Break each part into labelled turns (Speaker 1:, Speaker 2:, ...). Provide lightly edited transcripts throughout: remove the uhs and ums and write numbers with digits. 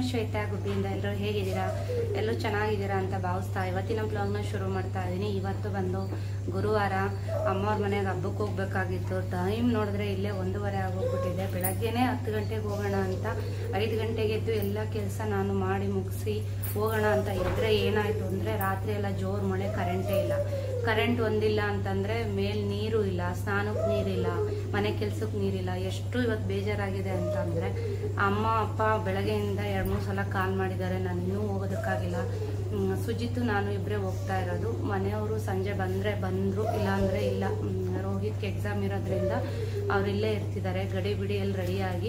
Speaker 1: ಶ್ವೇತಾ ಗುಬ್ಬಿಯಿಂದ ಎಲ್ಲರೂ ಹೇಗಿದ್ದೀರಾ? ಎಲ್ಲರೂ ಚೆನ್ನಾಗಿದ್ದೀರಾ ಅಂತ ಭಾವಿಸ್ತಾ ಇವತ್ತಿನ ಬ್ಲಾಗ್ನ ಶುರು ಮಾಡ್ತಾ ಇದ್ದೀನಿ. ಇವತ್ತು ಬಂದು ಗುರುವಾರ, ಅಮ್ಮವ್ರ ಮನೆಗೆ ಹಬ್ಬಕ್ಕೆ ಹೋಗ್ಬೇಕಾಗಿತ್ತು. ಟೈಮ್ ನೋಡಿದ್ರೆ ಇಲ್ಲೇ 1:30 ಆಗೋಗ್ಬಿಟ್ಟಿದೆ. ಬೆಳಗ್ಗೆನೇ 10 ಗಂಟೆಗೆ ಹೋಗೋಣ ಅಂತ 5 ಗಂಟೆಗೆ ಎದ್ದು ಎಲ್ಲ ಕೆಲಸ ನಾನು ಮಾಡಿ ಮುಗಿಸಿ ಹೋಗೋಣ ಅಂತ ಇದ್ರೆ ಏನಾಯಿತು ಅಂದರೆ ರಾತ್ರಿ ಎಲ್ಲ ಜೋರು ಮಳೆ, ಕರೆಂಟೇ ಇಲ್ಲ. ಕರೆಂಟ್ ಒಂದಿಲ್ಲ ಅಂತಂದರೆ ಮೇಲೆ ನೀರು ಇಲ್ಲ, ಸ್ನಾನಕ್ಕೆ ನೀರಿಲ್ಲ, ಮನೆ ಕೆಲ್ಸಕ್ಕೆ ನೀರಿಲ್ಲ. ಎಷ್ಟು ಇವತ್ತು ಬೇಜಾರಾಗಿದೆ ಅಂತ ಅಂದರೆ ಅಮ್ಮ ಅಪ್ಪ ಬೆಳಗ್ಗೆಯಿಂದ 2-3 ಸಲ ಕಾಲ್ ಮಾಡಿದ್ದಾರೆ. ನಾನು ಇನ್ನೂ ಹೋಗೋದಕ್ಕಾಗಿಲ್ಲ. ಸುಜಿತ್ತು ನಾನು ಇಬ್ಬರೇ ಹೋಗ್ತಾ ಇರೋದು. ಮನೆಯವರು ಸಂಜೆ ಬಂದರೆ ಬಂದರು, ಇಲ್ಲಾಂದರೆ ಇಲ್ಲ. ರೋಹಿತ್ಗೆ ಎಕ್ಸಾಮ್ ಇರೋದ್ರಿಂದ ಅವರಿಲ್ಲೇ ಇರ್ತಿದ್ದಾರೆ. ಗಡಿ ಬಿಡಿಯಲ್ಲಿ ರೆಡಿಯಾಗಿ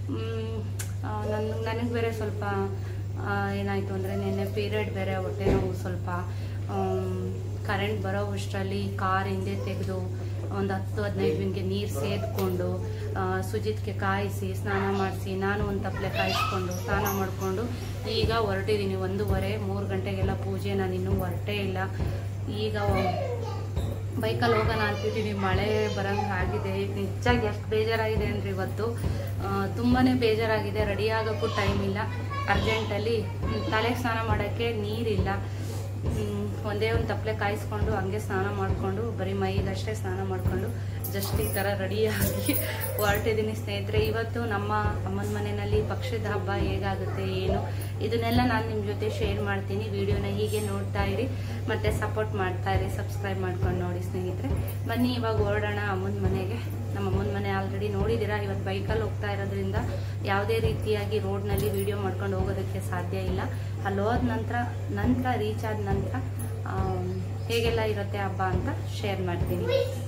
Speaker 1: ನನಗೆ ಬೇರೆ ಸ್ವಲ್ಪ ಏನಾಯಿತು ಅಂದರೆ ನಿನ್ನೆ ಪೀರಿಯಡ್ ಬೇರೆ, ಹೊಟ್ಟೆ ನೋವು ಸ್ವಲ್ಪ. ಕರೆಂಟ್ ಬರೋ ಅಷ್ಟರಲ್ಲಿ ಕಾರ್ ಹಿಂದೆ ತೆಗೆದು ಒಂದು 10-15 ಮಿನಿಟ್ಗೆ ನೀರು ಸೇದ್ಕೊಂಡು ಸುಜಿತ್ಗೆ ಕಾಯಿಸಿ ಸ್ನಾನ ಮಾಡಿಸಿ ನಾನು ಒಂದು ತಪ್ಪಲೆ ಕಾಯಿಸ್ಕೊಂಡು ಸ್ನಾನ ಮಾಡಿಕೊಂಡು ಈಗ ಹೊರಟಿದ್ದೀನಿ. 1:30-3 ಗಂಟೆಗೆಲ್ಲ ಪೂಜೆ. ನಾನು ಇನ್ನೂ ಹೊರಟೇ ಇಲ್ಲ. ಈಗ ಬೈಕಲ್ಲಿ ಹೋಗೋಣ ಅಂತಿದ್ದೀನಿ. ಮಳೆ ಬರೋಂಗೆ ಆಗಿದೆ. ನಿಜಾಗಿ ಎಷ್ಟು ಬೇಜಾರಾಗಿದೆ ಅಂದರೆ ಇವತ್ತು ತುಂಬಾ ಬೇಜಾರಾಗಿದೆ. ರೆಡಿ ಆಗೋಕ್ಕೂ ಟೈಮ್ ಇಲ್ಲ. ಅರ್ಜೆಂಟಲ್ಲಿ ತಲೆಗೆ ಸ್ನಾನ ಮಾಡೋಕ್ಕೆ ನೀರಿಲ್ಲ. ಒಂದೇ ಒಂದು ತಪ್ಪಲೆ ಕಾಯಿಸ್ಕೊಂಡು ಹಂಗೆ ಸ್ನಾನ ಮಾಡಿಕೊಂಡು ಬರೀ ಮೈಗಷ್ಟೇ ಸ್ನಾನ ಮಾಡಿಕೊಂಡು ಜಸ್ಟ್ ಈ ಥರ ರೆಡಿಯಾಗಿ ಹೊರಟಿದ್ದೀನಿ ಸ್ನೇಹಿತರೆ. ಇವತ್ತು ನಮ್ಮ ಅಮ್ಮನ ಮನೆಯಲ್ಲಿ ಪಕ್ಷದ ಹಬ್ಬ ಹೇಗಾಗುತ್ತೆ ಏನು ಇದನ್ನೆಲ್ಲ ನಾನು ನಿಮ್ಮ ಜೊತೆ ಶೇರ್ ಮಾಡ್ತೀನಿ. ವಿಡಿಯೋನ ಹೀಗೆ ನೋಡ್ತಾ ಇರಿ ಮತ್ತು ಸಪೋರ್ಟ್ ಮಾಡ್ತಾ ಇರಿ. ಸಬ್ಸ್ಕ್ರೈಬ್ ಮಾಡ್ಕೊಂಡು ನೋಡಿ ಸ್ನೇಹಿತರೆ. ಬನ್ನಿ ಇವಾಗ ಹೊರಡೋಣ ಅಮ್ಮನ ಮನೆಗೆ. ನಮ್ಮ ಅಮ್ಮನ ಮನೆ ಆಲ್ರೆಡಿ ನೋಡಿದ್ದೀರಾ. ಇವತ್ತು ಬೈಕಲ್ಲಿ ಹೋಗ್ತಾ ಇರೋದ್ರಿಂದ ಯಾವುದೇ ರೀತಿಯಾಗಿ ರೋಡ್ನಲ್ಲಿ ವಿಡಿಯೋ ಮಾಡ್ಕೊಂಡು ಹೋಗೋದಕ್ಕೆ ಸಾಧ್ಯ ಇಲ್ಲ. ಅಲ್ಲಿ ಹೋದ ನಂತರ ರೀಚ್ ಆದ ನಂತರ ಹೇಗೆಲ್ಲ ಇರುತ್ತೆ ಹಬ್ಬ ಅಂತ ಶೇರ್ ಮಾಡ್ತೀನಿ.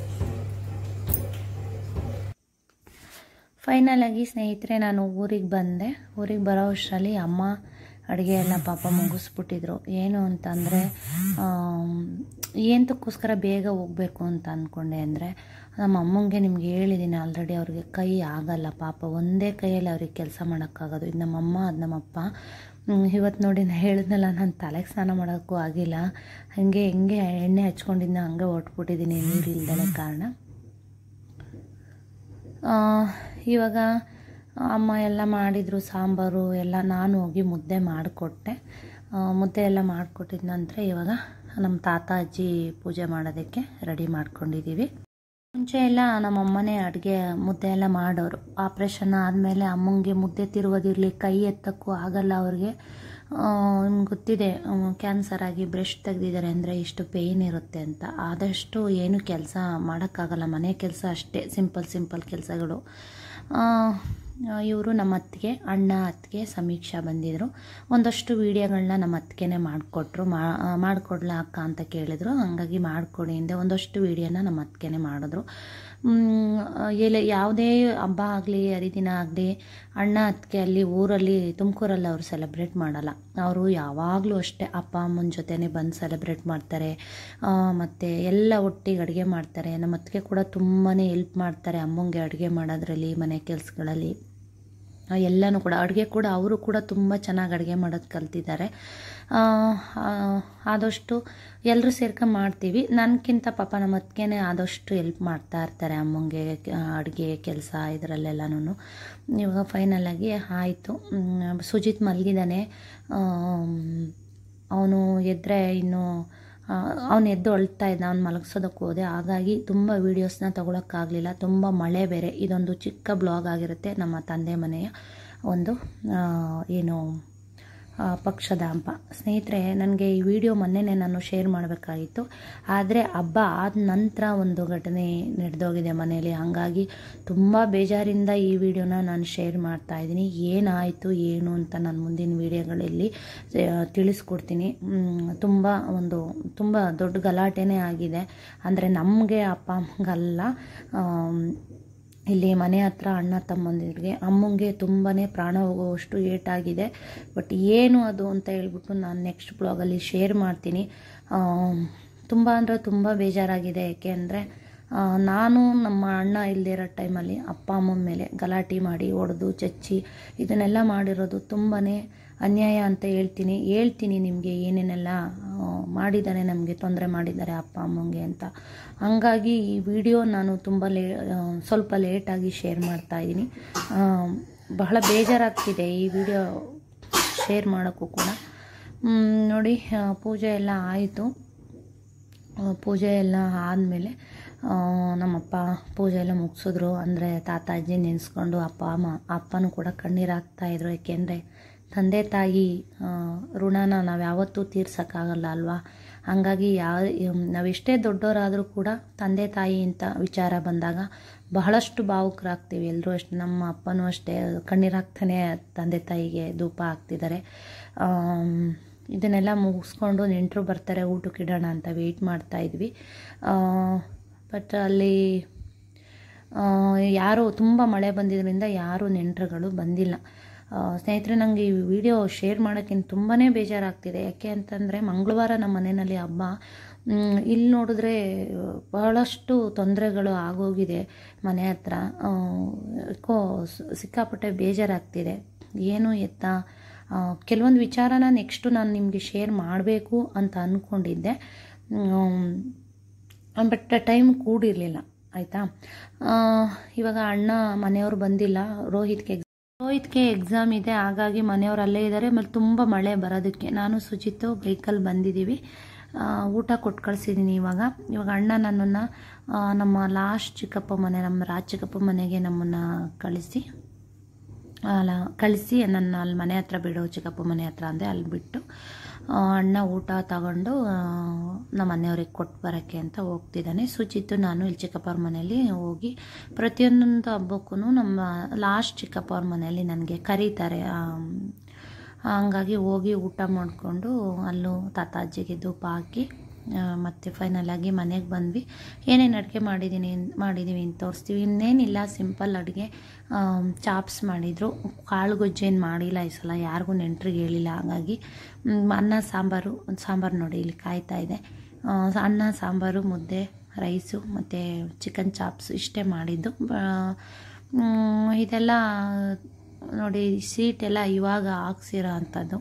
Speaker 1: ಫೈನಲ್ ಆಗಿ ಸ್ನೇಹಿತರೆ ನಾನು ಊರಿಗೆ ಬಂದೆ. ಊರಿಗೆ ಬರೋ ಅಷ್ಟರಲ್ಲಿ ಅಮ್ಮ ಅಡುಗೆ ಎಲ್ಲ ಪಾಪ ಮುಗಿಸ್ಬಿಟ್ಟಿದ್ರು. ಏನು ಅಂತಂದರೆ ಏನಕ್ಕೋಸ್ಕರ ಬೇಗ ಹೋಗಬೇಕು ಅಂತ ಅಂದ್ಕೊಂಡೆ ಅಂದರೆ ನಮ್ಮ ಅಮ್ಮಂಗೆ ನಿಮ್ಗೆ ಹೇಳಿದ್ದೀನಿ ಆಲ್ರೆಡಿ, ಅವ್ರಿಗೆ ಕೈ ಆಗಲ್ಲ ಪಾಪ. ಒಂದೇ ಕೈಯಲ್ಲಿ ಅವ್ರಿಗೆ ಕೆಲಸ ಮಾಡೋಕ್ಕಾಗೋದು. ಇದು ನಮ್ಮಮ್ಮ, ಅದು ನಮ್ಮಪ್ಪ. ಇವತ್ತು ನೋಡಿ ನಾನು ಹೇಳಿದ್ನಲ್ಲ, ನಾನು ತಲೆಗೆ ಸ್ನಾನ ಮಾಡೋಕ್ಕೂ ಆಗಿಲ್ಲ. ಹಾಗೆ ಹೆಂಗೆ ಎಣ್ಣೆ ಹಚ್ಕೊಂಡಿದ್ನ ಹಂಗೆ ಹೊಟ್ಬಿಟ್ಟಿದ್ದೀನಿ ನೀರು ಇಲ್ದಲೆ ಕಾರಣ. ಇವಾಗ ಅಮ್ಮ ಎಲ್ಲ ಮಾಡಿದರು ಸಾಂಬಾರು ಎಲ್ಲ. ನಾನು ಹೋಗಿ ಮುದ್ದೆ ಮಾಡಿಕೊಟ್ಟೆ. ಮುದ್ದೆ ಎಲ್ಲ ಮಾಡಿಕೊಟ್ಟಿದ ನಂತರ ಇವಾಗ ನಮ್ಮ ತಾತ ಅಜ್ಜಿ ಪೂಜೆ ಮಾಡೋದಕ್ಕೆ ರೆಡಿ ಮಾಡ್ಕೊಂಡಿದ್ದೀವಿ. ಮುಂಚೆ ಎಲ್ಲ ನಮ್ಮಮ್ಮನೇ ಅಡುಗೆ ಮುದ್ದೆ ಎಲ್ಲ ಮಾಡೋರು. ಆಪ್ರೇಷನ್ ಆದಮೇಲೆ ಅಮ್ಮಂಗೆ ಮುದ್ದೆ ತಿರುವುದಿರಲಿ, ಕೈ ಎತ್ತಕ್ಕೂ ಆಗಲ್ಲ ಅವ್ರಿಗೆ. ಗೊತ್ತಿದೆ ಕ್ಯಾನ್ಸರ್ ಆಗಿ ಬ್ರೆಸ್ಟ್ ತೆಗೆದಿದ್ದಾರೆ ಅಂದರೆ ಇಷ್ಟು ಪೇಯ್ನ್ ಇರುತ್ತೆ ಅಂತ. ಆದಷ್ಟು ಏನು ಕೆಲಸ ಮಾಡೋಕ್ಕಾಗಲ್ಲ. ಮನೆ ಕೆಲಸ ಅಷ್ಟೇ, ಸಿಂಪಲ್ ಕೆಲಸಗಳು. ಇವರು ನಮ್ಮ ಅತ್ತಿಗೆ, ಅಣ್ಣ ಅತ್ತಿಗೆ ಸಮೀಕ್ಷಾ ಬಂದಿದ್ದರು. ಒಂದಷ್ಟು ವೀಡಿಯೋಗಳನ್ನ ನಮ್ಮ ಅತ್ತಿಗೆನೇ ಮಾಡಿಕೊಟ್ರು. ಮಾಡಿಕೊಡ್ಲಾ ಅಕ್ಕ ಅಂತ ಕೇಳಿದ್ರು. ಹಾಗಾಗಿ ಮಾಡಿಕೊಡಿ ಹಿಂದೆ ಒಂದಷ್ಟು ವೀಡಿಯೋನ ನಮ್ಮ ಅತ್ತಿಗೆನೇ ಮಾಡಿದ್ರು. ಯಾವುದೇ ಹಬ್ಬ ಆಗಲಿ ಹರಿದಿನ ಆಗಲಿ ಅಣ್ಣ ಅತ್ತಿಗೆ ಅಲ್ಲಿ ಊರಲ್ಲಿ ತುಮಕೂರಲ್ಲಿ ಅವರು ಸೆಲೆಬ್ರೇಟ್ ಮಾಡಲ್ಲ. ಅವರು ಯಾವಾಗಲೂ ಅಷ್ಟೇ ಅಪ್ಪ ಅಮ್ಮನ ಜೊತೆನೇ ಬಂದು ಸೆಲೆಬ್ರೇಟ್ ಮಾಡ್ತಾರೆ. ಮತ್ತು ಎಲ್ಲ ಒಟ್ಟಿಗೆ ಅಡುಗೆ ಮಾಡ್ತಾರೆ. ನಮ್ಮ ಅತ್ತಿಗೆ ಕೂಡ ತುಂಬಾ ಹೆಲ್ಪ್ ಮಾಡ್ತಾರೆ ಅಮ್ಮಂಗೆ ಅಡುಗೆ ಮಾಡೋದ್ರಲ್ಲಿ, ಮನೆ ಕೆಲಸಗಳಲ್ಲಿ ಎಲ್ಲನೂ ಕೂಡ. ಅಡುಗೆ ಕೂಡ ಅವರು ಕೂಡ ತುಂಬ ಚೆನ್ನಾಗಿ ಅಡುಗೆ ಮಾಡೋದು ಕಲ್ತಿದ್ದಾರೆ. ಆದಷ್ಟು ಎಲ್ಲರೂ ಸೇರ್ಕೊಂಡು ಮಾಡ್ತೀವಿ. ನನಗಿಂತ ಪಾಪ ನಮ್ಮ ಅತ್ತಿಗೆನೇ ಆದಷ್ಟು ಹೆಲ್ಪ್ ಮಾಡ್ತಾ ಇರ್ತಾರೆ ಅಮ್ಮಂಗೆ ಅಡುಗೆ ಕೆಲಸ ಇದರಲ್ಲೆಲ್ಲನೂ. ಇವಾಗ ಫೈನಲಾಗಿ ಆಯಿತು. ಸುಜಿತ್ ಮಲಗಿದ್ದಾನೆ. ಅವನು ಎದ್ದರೆ ಇನ್ನೂ ಅವನು ಎದ್ದು ಅಳ್ತಾ ಇದ್ದ. ಅವ್ನು ಮಲಗಿಸೋದಕ್ಕೆ ಹೋದೆ. ಹಾಗಾಗಿ ತುಂಬ ವೀಡಿಯೋಸ್ನ ತೊಗೊಳಕ್ಕಾಗಲಿಲ್ಲ. ತುಂಬ ಮಳೆ ಬೇರೆ. ಇದೊಂದು ಚಿಕ್ಕ ಬ್ಲಾಗ್ ಆಗಿರುತ್ತೆ. ನಮ್ಮ ತಂದೆ ಮನೆಯ ಒಂದು ಏನು ಪಕ್ಷದ ಹಬ್ಬ. ಸ್ನೇಹಿತರೆ, ನನಗೆ ಈ ವಿಡಿಯೋ ಮೊನ್ನೆನೇ ನಾನು ಶೇರ್ ಮಾಡಬೇಕಾಗಿತ್ತು. ಆದರೆ ಹಬ್ಬ ಆದ ನಂತರ ಒಂದು ಘಟನೆ ನಡೆದೋಗಿದೆ ಮನೆಯಲ್ಲಿ. ಹಾಗಾಗಿ ತುಂಬ ಬೇಜಾರಿಂದ ಈ ವಿಡಿಯೋನ ನಾನು ಶೇರ್ ಮಾಡ್ತಾಯಿದ್ದೀನಿ. ಏನಾಯಿತು ಏನು ಅಂತ ನಾನು ಮುಂದಿನ ವಿಡಿಯೋಗಳಲ್ಲಿ ತಿಳಿಸ್ಕೊಡ್ತೀನಿ. ತುಂಬ ದೊಡ್ಡ ಗಲಾಟೆನೇ ಆಗಿದೆ. ಅಂದರೆ ನಮಗೆ ಅಪ್ಪ ಅಮ್ಮಗಲ್ಲ, ಇಲ್ಲಿ ಮನೆ ಹತ್ರ ಅಣ್ಣ ತಮ್ಮಂದಿರಿಗೆ ಅಮ್ಮಂಗೆ ತುಂಬಾ ಪ್ರಾಣ ಹೋಗುವಷ್ಟು ಏಟಾಗಿದೆ. ಬಟ್ ಏನು ಅದು ಅಂತ ಹೇಳ್ಬಿಟ್ಟು ನಾನು ನೆಕ್ಸ್ಟ್ ಬ್ಲಾಗಲ್ಲಿ ಶೇರ್ ಮಾಡ್ತೀನಿ. ತುಂಬ ಅಂದರೆ ತುಂಬ ಬೇಜಾರಾಗಿದೆ. ಏಕೆ ಅಂದರೆ ನಾನು ನಮ್ಮ ಅಣ್ಣ ಇಲ್ಲದಿರೋ ಟೈಮಲ್ಲಿ ಅಪ್ಪ ಅಮ್ಮನ ಮೇಲೆ ಗಲಾಟೆ ಮಾಡಿ ಹೊಡೆದು ಚಚ್ಚಿ ಇದನ್ನೆಲ್ಲ ಮಾಡಿರೋದು ತುಂಬಾ ಅನ್ಯಾಯ ಅಂತ ಹೇಳ್ತೀನಿ ನಿಮಗೆ. ಏನೇನೆಲ್ಲ ಮಾಡಿದ್ದಾರೆ, ನಮಗೆ ತೊಂದರೆ ಮಾಡಿದ್ದಾರೆ ಅಪ್ಪ ಅಮ್ಮಂಗೆ ಅಂತ. ಹಾಗಾಗಿ ಈ ವಿಡಿಯೋ ನಾನು ಸ್ವಲ್ಪ ಲೇಟಾಗಿ ಶೇರ್ ಮಾಡ್ತಾಯಿದ್ದೀನಿ. ಬಹಳ ಬೇಜಾರಾಗ್ತಿದೆ ಈ ವಿಡಿಯೋ ಶೇರ್ ಮಾಡೋಕ್ಕೂ ಕೂಡ. ನೋಡಿ ಪೂಜೆ ಎಲ್ಲ ಆಯಿತು. ಪೂಜೆ ಎಲ್ಲ ಆದಮೇಲೆ ನಮ್ಮಪ್ಪ ಪೂಜೆ ಎಲ್ಲ ಮುಗಿಸಿದ್ರು. ಅಂದರೆ ತಾತ ಅಜ್ಜಿ ನೆನೆಸ್ಕೊಂಡು ಅಪ್ಪನೂ ಕೂಡ ಕಣ್ಣೀರು ಹಾಕ್ತಾಯಿದ್ರು. ಏಕೆಂದರೆ ತಂದೆ ತಾಯಿ ಋಣನ ನಾವು ಯಾವತ್ತೂ ತೀರ್ಸೋಕ್ಕಾಗಲ್ಲ ಅಲ್ವಾ. ಹಾಗಾಗಿ ನಾವೆಷ್ಟೇ ದೊಡ್ಡವರಾದರೂ ಕೂಡ ತಂದೆ ತಾಯಿ ಅಂತ ವಿಚಾರ ಬಂದಾಗ ಬಹಳಷ್ಟು ಭಾವುಕರಾಗ್ತೀವಿ. ಎಲ್ಲರೂ ಅಷ್ಟೇ, ನಮ್ಮ ಅಪ್ಪನೂ ಅಷ್ಟೇ ಕಣ್ಣೀರು ಹಾಕ್ತಾನೆ ತಂದೆ ತಾಯಿಗೆ ಧೂಪ ಹಾಕ್ತಿದ್ದಾರೆ. ಇದನ್ನೆಲ್ಲ ಮುಗಿಸ್ಕೊಂಡು ನೆಂಟರು ಬರ್ತಾರೆ ಊಟಕ್ಕೆ ಇಡೋಣ ಅಂತ ವೆಯ್ಟ್ ಮಾಡ್ತಾಯಿದ್ವಿ. ಬಟ್ ಅಲ್ಲಿ ಯಾರೂ ತುಂಬ ಮಳೆ ಬಂದಿದ್ದರಿಂದ ಯಾರೂ ನೆಂಟರುಗಳು ಬಂದಿಲ್ಲ. ಸ್ನೇಹಿತರೆ, ನನಗೆ ಈ ವಿಡಿಯೋ ಶೇರ್ ಮಾಡೋಕ್ಕಿಂತ ತುಂಬಾ ಬೇಜಾರಾಗ್ತಿದೆ. ಯಾಕೆ ಅಂತಂದರೆ ಮಂಗಳವಾರ ನಮ್ಮ ಮನೆಯಲ್ಲಿ ಹಬ್ಬ. ಇಲ್ಲಿ ನೋಡಿದ್ರೆ ಬಹಳಷ್ಟು ತೊಂದರೆಗಳು ಆಗೋಗಿದೆ ಮನೆ ಹತ್ರ. ಸಿಕ್ಕಾಪಟ್ಟೆ ಬೇಜಾರಾಗ್ತಿದೆ. ಏನು ಎತ್ತ ಕೆಲವೊಂದು ವಿಚಾರನ ನೆಕ್ಸ್ಟು ನಾನು ನಿಮಗೆ ಶೇರ್ ಮಾಡಬೇಕು ಅಂತ ಅಂದ್ಕೊಂಡಿದ್ದೆ. ಬಟ್ ಟೈಮ್ ಕೂಡಿರಲಿಲ್ಲ. ಆಯಿತಾ, ಇವಾಗ ಅಣ್ಣ ಮನೆಯವರು ಬಂದಿಲ್ಲ. ರೋಹಿತ್ಗೆ ಎಕ್ಸಾಮ್ ಇದೆ, ಹಾಗಾಗಿ ಮನೆಯವರು ಅಲ್ಲೇ ಇದ್ದಾರೆ. ಮತ್ತು ತುಂಬ ಮಳೆ ಬರೋದಕ್ಕೆ ನಾನು ಸುಜಿತ್ತು ಬೈಕಲ್ಲಿ ಬಂದಿದ್ದೀವಿ. ಊಟ ಕೊಟ್ಟು ಕಳಿಸಿದ್ದೀನಿ. ಇವಾಗ ಅಣ್ಣ ನನ್ನನ್ನು ನಮ್ಮ ಲಾಸ್ಟ್ ಚಿಕ್ಕಪ್ಪ ಮನೆ, ನಮ್ಮ ರಾಜ್ ಚಿಕ್ಕಪ್ಪ ಮನೆಗೆ ನಮ್ಮನ್ನು ಕಳಿಸಿ ನನ್ನ ಅಲ್ಲಿ ಮನೆ ಹತ್ರ ಬಿಡೋ, ಚಿಕ್ಕಪ್ಪ ಮನೆ ಹತ್ರ ಅಂದರೆ ಅಲ್ಲಿ ಬಿಟ್ಟು ಅಣ್ಣ ಊಟ ತಗೊಂಡು ನಮ್ಮ ಮನೆಯವ್ರಿಗೆ ಕೊಟ್ಟು ಬರೋಕ್ಕೆ ಅಂತ ಹೋಗ್ತಿದ್ದಾನೆ. ಸುಚಿತ್ತು ನಾನು ಇಲ್ಲಿ ಚಿಕ್ಕಪ್ಪವ್ರ ಮನೆಯಲ್ಲಿ ಹೋಗಿ ಪ್ರತಿಯೊಂದೊಂದು ಹಬ್ಬಕ್ಕೂ ನಮ್ಮ ಲಾಸ್ಟ್ ಚಿಕ್ಕಪ್ಪವ್ರ ಮನೆಯಲ್ಲಿ ನನಗೆ ಕರೀತಾರೆ. ಹಂಗಾಗಿ ಹೋಗಿ ಊಟ ಮಾಡಿಕೊಂಡು ಅಲ್ಲೂ ತಾತ ಅಜ್ಜಿಗೆ ಧೂಪ ಹಾಕಿ ಮತ್ತು ಫೈನಲಾಗಿ ಮನೆಗೆ ಬಂದ್ವಿ. ಏನೇನು ಅಡುಗೆ ಮಾಡಿದ್ದೀವಿ ಅಂತ ತೋರಿಸ್ತೀವಿ. ಇನ್ನೇನಿಲ್ಲ, ಸಿಂಪಲ್ ಅಡುಗೆ. ಚಾಪ್ಸ್ ಮಾಡಿದರು. ಕಾಳು ಗೊಜ್ಜೇನು ಮಾಡಿಲ್ಲ ಈ ಸಲ, ಯಾರಿಗೂ ನೆಂಟ್ರಿಗೆ ಹೇಳಿಲ್ಲ. ಹಾಗಾಗಿ ಅನ್ನ ಸಾಂಬಾರು ನೋಡಿ ಇಲ್ಲಿ ಕಾಯ್ತಾ ಇದೆ. ಅನ್ನ ಸಾಂಬಾರು, ಮುದ್ದೆ, ರೈಸು ಮತ್ತು ಚಿಕನ್ ಚಾಪ್ಸ್ ಇಷ್ಟೇ ಮಾಡಿದ್ದು. ಇದೆಲ್ಲ ನೋಡಿ, ಸೀಟೆಲ್ಲ ಇವಾಗ ಹಾಕ್ಸಿರೋ ಅಂಥದ್ದು.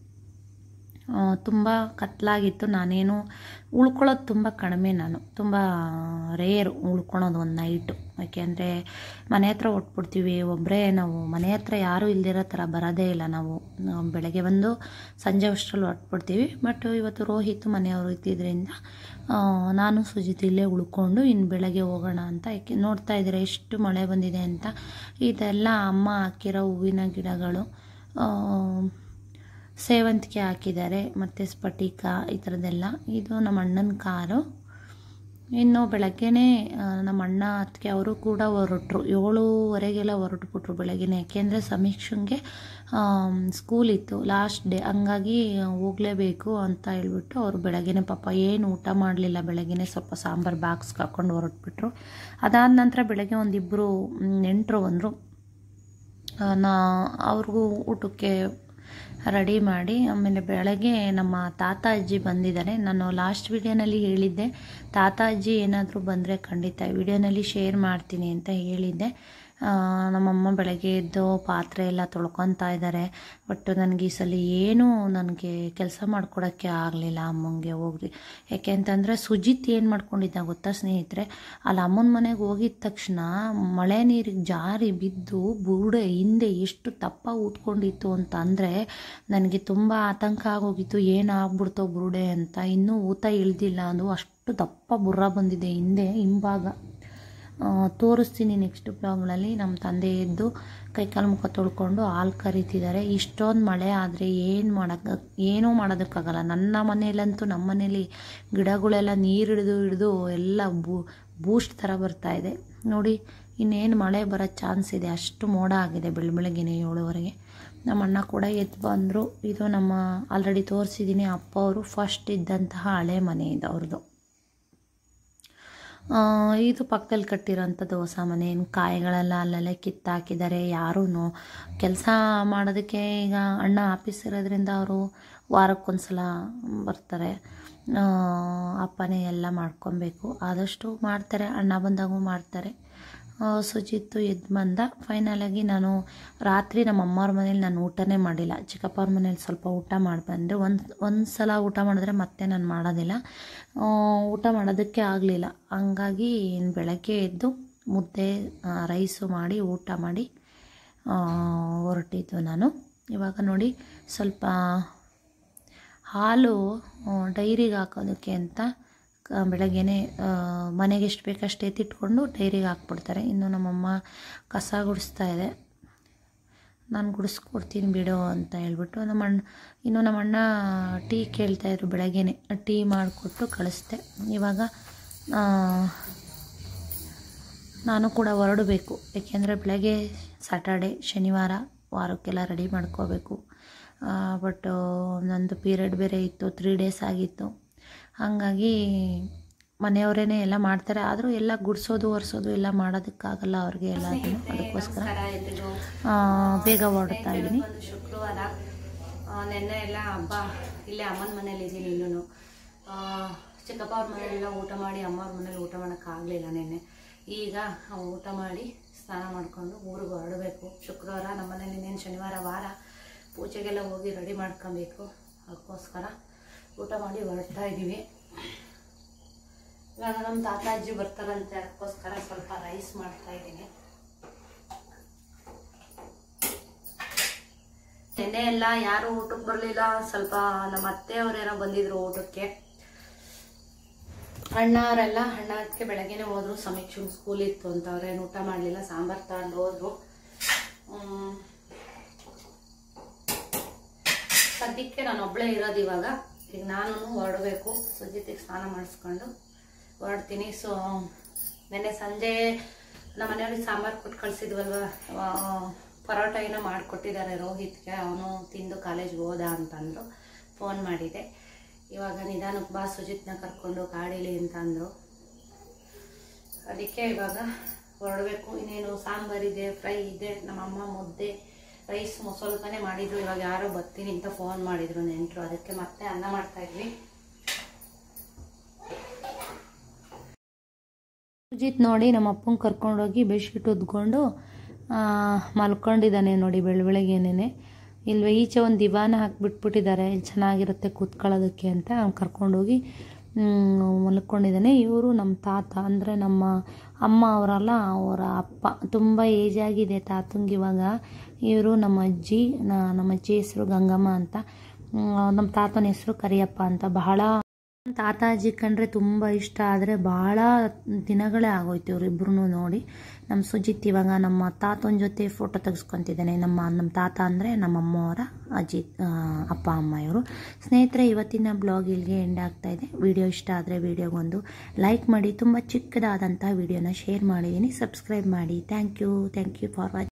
Speaker 1: ತುಂಬ ಕತ್ಲಾಗಿತ್ತು. ನಾನೇನು ಉಳ್ಕೊಳ್ಳೋದು ತುಂಬ ಕಡಿಮೆ. ನಾನು ತುಂಬ ರೇರು ಉಳ್ಕೊಳೋದು ಒಂದು ನೈಟು. ಯಾಕೆಂದರೆ ಮನೆ ಹತ್ರ ಹೊಟ್ಬಿಡ್ತೀವಿ ಒಬ್ಬರೇ. ನಾವು ಮನೆ ಹತ್ರ ಯಾರೂ ಇಲ್ದಿರೋ ಥರ ಬರೋದೇ ಇಲ್ಲ. ನಾವು ಬೆಳಗ್ಗೆ ಬಂದು ಸಂಜೆ ಅಷ್ಟರಲ್ಲಿ ಹೊಟ್ಬಿಡ್ತೀವಿ. ಬಟ್ ಇವತ್ತು ರೋಹಿತ್ ಮನೆಯವರು ಇದ್ದಿದ್ದರಿಂದ ನಾನು ಸುಜಿತ್ ಇಲ್ಲೇ ಉಳ್ಕೊಂಡು ಇನ್ನು ಬೆಳಗ್ಗೆ ಹೋಗೋಣ ಅಂತ. ಯಾಕೆ ನೋಡ್ತಾ ಇದ್ದೀರಾ ಎಷ್ಟು ಮಳೆ ಬಂದಿದೆ ಅಂತ. ಇದೆಲ್ಲ ಅಮ್ಮ ಹಾಕಿರೋ ಹೂವಿನ ಗಿಡಗಳು. ಸೇವಂತಿಗೆ ಹಾಕಿದ್ದಾರೆ ಮತ್ತು ಸ್ಫಟಿಕ ಈ ಥರದ್ದೆಲ್ಲ. ಇದು ನಮ್ಮ ಅಣ್ಣನ ಕಾರು. ಇನ್ನು ಬೆಳಗ್ಗೆನೇ ನಮ್ಮ ಅಣ್ಣ ಅತ್ತಿಗೆ ಅವರು ಕೂಡ ಹೊರಟರು. 7:30 ಹೊರಟ್ಬಿಟ್ರು ಬೆಳಗ್ಗೆನೇ. ಯಾಕೆಂದರೆ ಸಮೀಕ್ಷೆಗೆ ಸ್ಕೂಲ್ ಇತ್ತು, ಲಾಸ್ಟ್ ಡೇ. ಹಂಗಾಗಿ ಹೋಗಲೇಬೇಕು ಅಂತ ಹೇಳ್ಬಿಟ್ಟು ಅವರು ಬೆಳಗ್ಗೆನೇ ಪಾಪ ಏನು ಊಟ ಮಾಡಲಿಲ್ಲ. ಬೆಳಗ್ಗೆನೇ ಸ್ವಲ್ಪ ಸಾಂಬಾರು ಬಾಕ್ಸ್ಗೆ ಹಾಕ್ಕೊಂಡು ಹೊರಟ್ಬಿಟ್ರು. ಅದಾದ ನಂತರ ಬೆಳಗ್ಗೆ ಒಂದಿಬ್ಬರು ನೆಂಟರು ಬಂದರು. ಅವ್ರಿಗೂ ಊಟಕ್ಕೆ ರೆಡಿ ಮಾಡಿ ಆಮೇಲೆ ಬೆಳಗ್ಗೆ ನಮ್ಮ ತಾತ ಅಜ್ಜಿ ಬಂದಿದ್ದಾರೆ. ನಾನು ಲಾಸ್ಟ್ ವಿಡಿಯೋನಲ್ಲಿ ಹೇಳಿದ್ದೆ ತಾತ ಅಜ್ಜಿ ಏನಾದರೂ ಬಂದರೆ ಖಂಡಿತ ವಿಡಿಯೋನಲ್ಲಿ ಶೇರ್ ಮಾಡ್ತೀನಿ ಅಂತ ಹೇಳಿದ್ದೆ. ನಮ್ಮಮ್ಮ ಬೆಳಗ್ಗೆ ಎದ್ದು ಪಾತ್ರೆ ಎಲ್ಲ ತೊಳ್ಕೊತಾ ಇದ್ದಾರೆ. ಬಟ್ ನನಗೆ ಈ ಸಲ ಏನೂ ನನಗೆ ಕೆಲಸ ಮಾಡ್ಕೊಡೋಕ್ಕೆ ಆಗಲಿಲ್ಲ ಅಮ್ಮಂಗೆ ಹೋಗಿ. ಯಾಕೆ ಅಂತಂದರೆ ಸುಜಿತ್ ಏನು ಮಾಡ್ಕೊಂಡಿದ್ದ ಗೊತ್ತಾ ಸ್ನೇಹಿತರೆ, ಅಲ್ಲಿ ಅಮ್ಮನ ಮನೆಗೆ ಹೋಗಿದ ತಕ್ಷಣ ಮಳೆ ನೀರಿಗೆ ಜಾರಿ ಬಿದ್ದು ಬುರುಡೆ ಹಿಂದೆ ಎಷ್ಟು ತಪ್ಪ ಊದ್ಕೊಂಡಿತ್ತು ಅಂತ ಅಂದರೆ ನನಗೆ ತುಂಬ ಆತಂಕ ಆಗೋಗಿತ್ತು. ಏನಾಗ್ಬಿಡ್ತೋ ಬುರುಡೆ ಅಂತ. ಇನ್ನೂ ಊತ ಇಳ್ದಿಲ್ಲ, ಅದು ಅಷ್ಟು ದಪ್ಪ ಬುರ್ರ ಬಂದಿದೆ ಹಿಂದೆ ಹಿಂಭಾಗ. ತೋರಿಸ್ತೀನಿ ನೆಕ್ಸ್ಟ್ ಬ್ಲಾಗ್ಗಳಲ್ಲಿ. ನಮ್ಮ ತಂದೆ ಎದ್ದು ಕೈಕಾಲು ಮುಖ ತೊಳ್ಕೊಂಡು ಹಾಲು ಕರಿತಿದ್ದಾರೆ. ಇಷ್ಟೊಂದು ಮಳೆ ಆದರೆ ಏನೂ ಮಾಡೋದಕ್ಕಾಗಲ್ಲ. ನನ್ನ ಮನೆಯಲ್ಲಂತೂ ನಮ್ಮ ಮನೇಲಿ ಗಿಡಗಳೆಲ್ಲ ನೀರು ಹಿಡಿದು ಎಲ್ಲ ಬೂಸ್ಟ್ ಥರ ಬರ್ತಾಯಿದೆ ನೋಡಿ. ಇನ್ನೇನು ಮಳೆ ಬರೋ ಚಾನ್ಸ್ ಇದೆ, ಅಷ್ಟು ಮೋಡ ಆಗಿದೆ ಬೆಳಗ್ಗೆನೇ 7:30. ನಮ್ಮ ಅಣ್ಣ ಕೂಡ ಎದ್ದು ಬಂದರು. ಇದು ನಮ್ಮ ಆಲ್ರೆಡಿ ತೋರಿಸಿದ್ದೀನಿ ಅಪ್ಪ ಅವರು ಫಸ್ಟ್ ಇದ್ದಂತಹ ಹಳೆ ಮನೆ ಇದು ಅವ್ರದ್ದು. ಇದು ಪಕ್ಕದಲ್ಲಿ ಕಟ್ಟಿರೋಂಥದ್ದು ಹೊಸ ಮನೆ. ಕಾಯಿಗಳೆಲ್ಲ ಅಲ್ಲಲ್ಲೇ ಕಿತ್ತಾಕಿದ್ದಾರೆ. ಯಾರೂ ಕೆಲಸ ಮಾಡೋದಕ್ಕೆ ಈಗ ಅಣ್ಣ ಆಫೀಸ್ ಇರೋದ್ರಿಂದ ಅವರು ವಾರಕ್ಕೊಂದ್ಸಲ ಬರ್ತಾರೆ. ಅಪ್ಪನೇ ಎಲ್ಲ ಮಾಡ್ಕೊಬೇಕು, ಆದಷ್ಟು ಮಾಡ್ತಾರೆ. ಅಣ್ಣ ಬಂದಾಗೂ ಮಾಡ್ತಾರೆ. ಸುಜಿತ್ತು ಎದ್ದು ಬಂದ. ಫೈನಲಾಗಿ ನಾನು ರಾತ್ರಿ ನಮ್ಮ ಅಮ್ಮವ್ರ ಮನೇಲಿ ನಾನು ಊಟನೇ ಮಾಡಿಲ್ಲ. ಚಿಕ್ಕಪ್ಪವ್ರ ಮನೇಲಿ ಸ್ವಲ್ಪ ಊಟ ಮಾಡಿ ಬಂದರೆ ಒಂದು ಸಲ ಊಟ ಮಾಡಿದ್ರೆ ಮತ್ತೆ ನಾನು ಮಾಡೋದಿಲ್ಲ. ಊಟ ಮಾಡೋದಕ್ಕೆ ಆಗಲಿಲ್ಲ. ಹಂಗಾಗಿ ಬೆಳಗ್ಗೆ ಎದ್ದು ಮುದ್ದೆ ರೈಸು ಮಾಡಿ ಊಟ ಮಾಡಿ ಹೊರಟಿದ್ದು ನಾನು.
Speaker 2: ಇವಾಗ ನೋಡಿ ಸ್ವಲ್ಪ ಹಾಲು ಡೈರಿಗೆ ಹಾಕೋದಕ್ಕೆ ಅಂತ ಬೆಳಗ್ಗೆನೇ ಮನೆಗೆ ಎಷ್ಟು ಬೇಕಷ್ಟು ಎತ್ತಿಟ್ಕೊಂಡು ಡೈರಿಗೆ ಹಾಕ್ಬಿಡ್ತಾರೆ. ಇನ್ನು ನಮ್ಮಮ್ಮ ಕಸ ಗುಡಿಸ್ತಾ ಇದೆ. ನಾನು ಗುಡಿಸ್ಕೊಡ್ತೀನಿ ಬಿಡು ಅಂತ ಹೇಳ್ಬಿಟ್ಟು ನಮ್ಮ ಅಣ್ಣ ಟೀ ಕೇಳ್ತಾಯಿದ್ರು. ಬೆಳಗ್ಗೆನೇ ಟೀ ಮಾಡಿಕೊಟ್ಟು ಕಳಿಸ್ದೆ. ಇವಾಗ ನಾನು ಕೂಡ ಹೊರಡಬೇಕು. ಏಕೆಂದರೆ ಬೆಳಗ್ಗೆ ಸ್ಯಾಟರ್ಡೆ ಶನಿವಾರ ವಾರಕ್ಕೆಲ್ಲ ರೆಡಿ ಮಾಡ್ಕೋಬೇಕು. ಬಟ್ ನಂದು ಪೀರಿಯಡ್ ಬೇರೆ ಇತ್ತು, 3 ಡೇಸ್ ಆಗಿತ್ತು. ಹಾಗಾಗಿ ಮನೆಯವರೇ ಎಲ್ಲ ಮಾಡ್ತಾರೆ. ಆದರೂ ಎಲ್ಲ ಗುಡಿಸೋದು ಒರೆಸೋದು ಎಲ್ಲ ಮಾಡೋದಕ್ಕಾಗಲ್ಲ ಅವ್ರಿಗೆ ಎಲ್ಲದನ್ನು. ಅದಕ್ಕೋಸ್ಕರ ಬೇಗ ಹೊರಡ್ತಾ ಇದ್ದೀನಿ.
Speaker 1: ಶುಕ್ರವಾರ ನೆನ್ನೆ ಎಲ್ಲ ಹಬ್ಬ ಇಲ್ಲೇ ಅಮ್ಮನ ಮನೇಲಿದ್ದೀನಿ. ಇನ್ನೂ ಚಿಕ್ಕಪ್ಪ ಅವ್ರ ಮನೆಯೆಲ್ಲ ಊಟ ಮಾಡಿ ಅಮ್ಮವ್ರ ಮನೇಲಿ ಊಟ ಮಾಡೋಕ್ಕಾಗಲಿಲ್ಲ ನೆನ್ನೆ. ಈಗ ಊಟ ಮಾಡಿ ಸ್ನಾನ ಮಾಡಿಕೊಂಡು ಊರಿಗೆ ಹೊರಡಬೇಕು. ಶುಕ್ರವಾರ ನಮ್ಮ ಮನೇಲಿ ಇನ್ನೇನು ಶನಿವಾರ ವಾರ ಪೂಜೆಗೆಲ್ಲ ಹೋಗಿ ರೆಡಿ ಮಾಡ್ಕೊಬೇಕು. ಅದಕ್ಕೋಸ್ಕರ ಊಟ ಮಾಡಿ ಹೊರಡ್ತಾ ಇದ್ದೀವಿ. ಇವಾಗ ನಮ್ಮ ತಾತ ಅಜ್ಜಿ ಬರ್ತಾರಂತೆ, ಅದಕ್ಕೋಸ್ಕರ ಸ್ವಲ್ಪ ರೈಸ್ ಮಾಡ್ತಾ ಇದ್ದೀನಿ. ನೆನ್ನೆ ಎಲ್ಲ ಯಾರು ಊಟಕ್ಕೆ ಬರಲಿಲ್ಲ. ಸ್ವಲ್ಪ ನಮ್ಮ ಅತ್ತೆಯವರೇನೋ ಬಂದಿದ್ರು ಊಟಕ್ಕೆ. ಅಣ್ಣ ಅದಕ್ಕೆ ಬೆಳಗ್ಗೆನೆ ಹೋದ್ರು. ಸಮೀಕ್ಷೆ ಸ್ಕೂಲ್ ಇತ್ತು ಅಂತ ಅವ್ರೇನು ಊಟ ಮಾಡಲಿಲ್ಲ, ಸಾಂಬಾರು ತಗೊಂಡು ಹೋದ್ರು. ಸದ್ಯಕ್ಕೆ ನಾನು ಒಬ್ಬಳೇ ಇರೋದು ಇವಾಗ. ಈಗ ನಾನು ಹೊರಡಬೇಕು. ಸುಜಿತಿಗೆ ಸ್ನಾನ ಮಾಡಿಸ್ಕೊಂಡು ಹೊರಡ್ತೀನಿ. ಸೊ ನೆನ್ನೆ ಸಂಜೆ ನಮ್ಮ ಮನೆಯವ್ರಿಗೆ ಸಾಂಬಾರು ಕೊಟ್ಟು ಕಳಿಸಿದ್ವಲ್ವ, ಪರೋಟ ಏನೋ ಮಾಡಿಕೊಟ್ಟಿದ್ದಾರೆ ರೋಹಿತ್ಗೆ. ಅವನು ತಿಂದು ಕಾಲೇಜ್ಗೆ ಹೋದ ಅಂತಂದರು. ಫೋನ್ ಮಾಡಿದೆ. ಇವಾಗ ನಿಧಾನಕ್ಕೆ ಬಾ ಸುಜಿತ್ನ ಕರ್ಕೊಂಡು ಕಾಡಿಲಿ ಅಂತ ಅಂದರು. ಅದಕ್ಕೆ ಇವಾಗ ಹೊರಡಬೇಕು. ಇನ್ನೇನು ಸಾಂಬಾರಿದೆ, ಫ್ರೈ ಇದೆ, ನಮ್ಮಮ್ಮ ಮುದ್ದೆ, ರೈಸ್ ಸ್ವಲ್ಪನೇ ಮಾಡಿದ್ರು. ಇವಾಗ ಯಾರೋ ಬರ್ತೀನಿ ಅಂತ ಫೋನ್ ಮಾಡಿದ್ರು ನೆಂಟರು. ಅದಕ್ಕೆ ಮತ್ತೆ ಅನ್ನ ಮಾಡ್ತಾ ಇದ್ವಿ.
Speaker 2: ಸುಜಿತ್ ನೋಡಿ ನಮ್ಮ ಅಪ್ಪಂಗೆ ಕರ್ಕೊಂಡೋಗಿ ಬೆಡ್ಶೀಟ್ ಉದ್ಕೊಂಡು ಮಲ್ಕೊಂಡಿದ್ದಾನೆ ನೋಡಿ ಬೆಳಗ್ಗೆನೇ. ಇಲ್ಲಿ ಈಚೆ ಒಂದು ದಿವಾನ ಹಾಕಿಬಿಟ್ಬಿಟ್ಟಿದ್ದಾರೆ, ಇಲ್ಲಿ ಚೆನ್ನಾಗಿರುತ್ತೆ ಕೂತ್ಕೊಳ್ಳೋದಕ್ಕೆ ಅಂತ ಕರ್ಕೊಂಡೋಗಿ ಮಲ್ಕೊಂಡಿದ್ದಾನೆ. ಇವರು ನಮ್ಮ ತಾತ ಅಂದರೆ ನಮ್ಮ ಅಮ್ಮ ಅವರಲ್ಲ, ಅವರ ಅಪ್ಪ. ತುಂಬ ಏಜ್ ಆಗಿದೆ ತಾತಂಗೆ ಇವಾಗ. ಇವರು ನಮ್ಮ ಅಜ್ಜಿ ಹೆಸರು ಗಂಗಮ್ಮ ಅಂತ, ನಮ್ಮ ತಾತನ ಹೆಸರು ಕರಿಯಪ್ಪ ಅಂತ. ಬಹಳ ತಾತ ಅಜ್ಜಿ ಕಂಡ್ರೆ ತುಂಬ ಇಷ್ಟ. ಆದರೆ ಭಾಳ ದಿನಗಳೇ ಆಗೋಯ್ತು ಇವರಿಬ್ಬರೂ ನೋಡಿ. ನಮ್ಮ ಸುಜಿತ್ ಇವಾಗ ನಮ್ಮ ತಾತನ ಜೊತೆ ಫೋಟೋ ತೆಗೆಸ್ಕೊತಿದ್ದಾನೆ. ನಮ್ಮ ತಾತ ಅಂದರೆ ನಮ್ಮಮ್ಮವರ ಅಜ್ಜಿ ಅಪ್ಪ ಅಮ್ಮ ಇವರು. ಸ್ನೇಹಿತರೆ, ಇವತ್ತಿನ ಬ್ಲಾಗ್ ಇಲ್ಲಿಗೆ ಎಂಡ್ ಆಗ್ತಾ ಇದೆ. ವಿಡಿಯೋ ಇಷ್ಟ ಆದರೆ ವಿಡಿಯೋಗೊಂದು ಲೈಕ್ ಮಾಡಿ. ತುಂಬ ಚಿಕ್ಕದಾದಂಥ ವಿಡಿಯೋನ ಶೇರ್ ಮಾಡಿದ್ದೀನಿ. ಸಬ್ಸ್ಕ್ರೈಬ್ ಮಾಡಿ. Thank you for watching.